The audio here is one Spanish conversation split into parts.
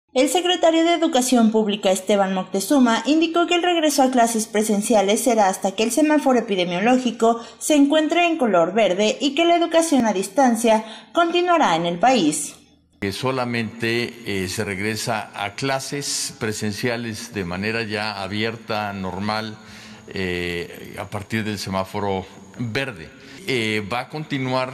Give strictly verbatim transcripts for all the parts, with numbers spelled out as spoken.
El secretario de Educación Pública, Esteban Moctezuma, indicó que el regreso a clases presenciales será hasta que el semáforo epidemiológico se encuentre en color verde y que la educación a distancia continuará en el país. Que solamente eh, se regresa a clases presenciales de manera ya abierta, normal, eh, a partir del semáforo verde. Eh, va a continuar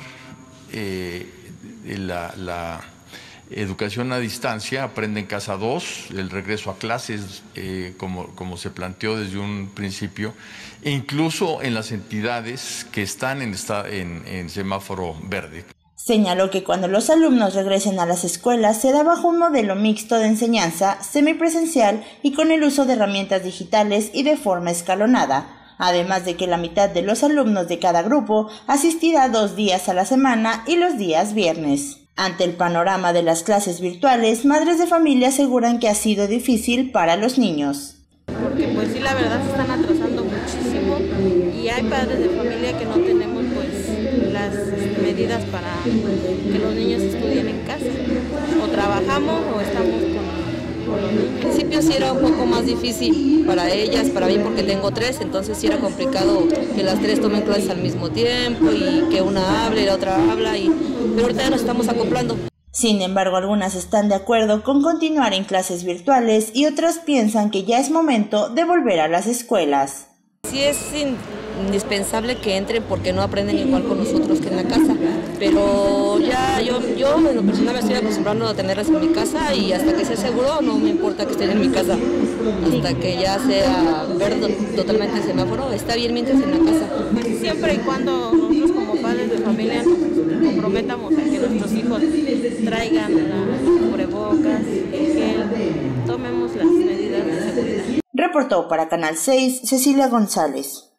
eh, la... la educación a distancia, Aprende en Casa dos, el regreso a clases, eh, como, como se planteó desde un principio, e incluso en las entidades que están en, esta, en, en semáforo verde. Señaló que cuando los alumnos regresen a las escuelas será bajo un modelo mixto de enseñanza, semipresencial y con el uso de herramientas digitales y de forma escalonada, además de que la mitad de los alumnos de cada grupo asistirá dos días a la semana y los días viernes. Ante el panorama de las clases virtuales, madres de familia aseguran que ha sido difícil para los niños. Porque pues sí, la verdad se están atrasando muchísimo y hay padres de familia que no tenemos pues las medidas para que los niños estudien en casa. O trabajamos o estamos con, con los niños. Al principio sí era un poco más difícil para ellas, para mí porque tengo tres, entonces sí era complicado que las tres tomen clases al mismo tiempo y que una hable y la otra habla, y, pero ahorita ya nos estamos acoplando. Sin embargo, algunas están de acuerdo con continuar en clases virtuales y otras piensan que ya es momento de volver a las escuelas. Sí es indispensable que entren porque no aprenden igual con nosotros que en la casa, pero ya yo, yo en lo personal me estoy acostumbrando a tenerlas en mi casa y hasta que sea seguro no me importa que estén en mi casa, hasta que ya sea ver totalmente el semáforo, está bien mientras en la casa. Siempre y cuando nosotros como padres de familia nos comprometamos a que nuestros hijos traigan la cubrebocas, el gel, tomemos las medidas de seguridad. Reportó para Canal seis Cecilia González.